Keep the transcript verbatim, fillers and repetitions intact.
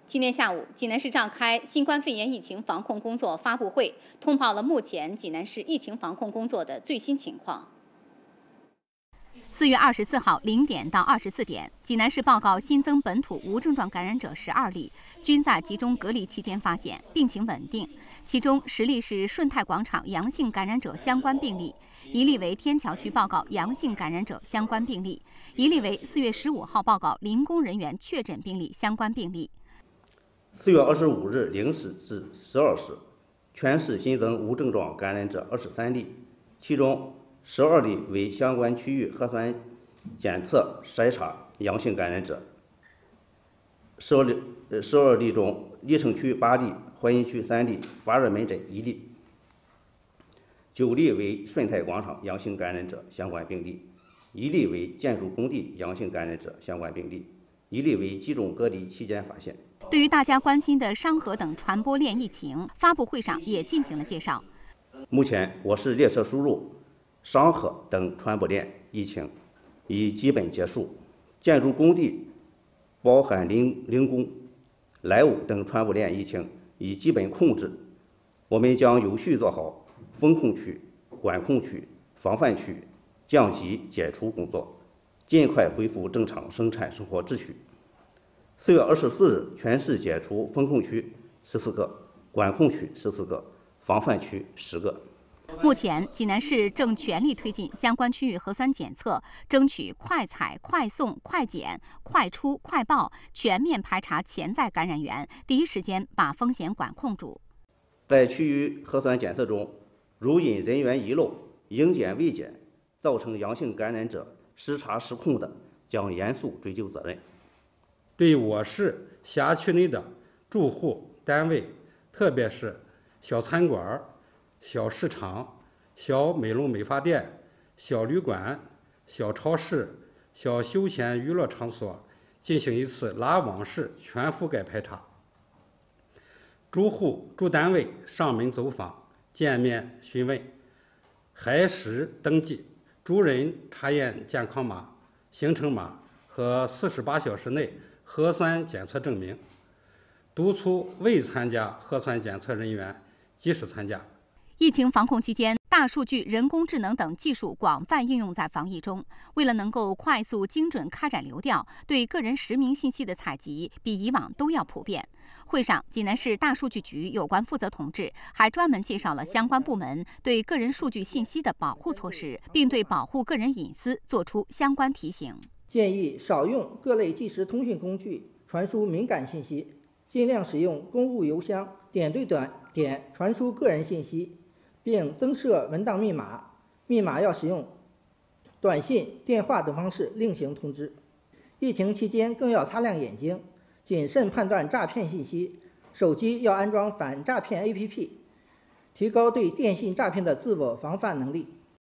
今天下午，济南市召开新冠肺炎疫情防控工作发布会，通报了目前济南市疫情防控工作的最新情况。四月二十四号零点到二十四点，济南市报告新增本土无症状感染者十二例，均在集中隔离期间发现，病情稳定。其中十例是顺泰广场阳性感染者相关病例，一例为天桥区报告阳性感染者相关病例，一例为四月十五号报告零工人员确诊病例相关病例。 四月二十五日零时至十二时，全市新增无症状感染者二十三例，其中十二例为相关区域核酸检测筛查阳性感染者，十二例呃十二例中，历城区八例，淮阴区三例，发热门诊一例，九例为顺泰广场阳性感染者相关病例，一例为建筑工地阳性感染者相关病例，一例为集中隔离期间发现。 对于大家关心的商河等传播链疫情，发布会上也进行了介绍。 目前，我市列车输入、商河等传播链疫情已基本结束，建筑工地包含零零工、来务等传播链疫情已基本控制。我们将有序做好风控区、管控区、防范区降级解除工作，尽快恢复正常生产生活秩序。四月二十四日，全市解除风控区十四个，管控区十四个，防范区十个。 目前，济南市正全力推进相关区域核酸检测，争取快采、快送、快检、快出、快报，全面排查潜在感染源，第一时间把风险管控住。 在区域核酸检测中，如因人员遗漏、应检未检，造成阳性感染者失察失控的，将严肃追究责任。 对我市辖区内的住户单位，特别是小餐馆、小市场、小美容美发店、小旅馆、小超市、小休闲娱乐场所，进行一次拉网式全覆盖排查。住户住单位上门走访、见面询问、核实登记、住人查验健康码、行程码和四十八小时内核酸检测证明，督促未参加核酸检测人员及时参加。 疫情防控期间，大数据、人工智能等技术广泛应用在防疫中。为了能够快速、精准开展流调，对个人实名信息的采集比以往都要普遍。会上，济南市大数据局有关负责同志还专门介绍了相关部门对个人数据信息的保护措施，并对保护个人隐私作出相关提醒。 建议少用各类即时通讯工具传输敏感信息，尽量使用公务邮箱点对点传输个人信息，并增设文档密码，密码要使用短信、电话等方式另行通知。疫情期间更要擦亮眼睛，谨慎判断诈骗信息，手机要安装反诈骗 A P P， 提高对电信诈骗的自我防范能力。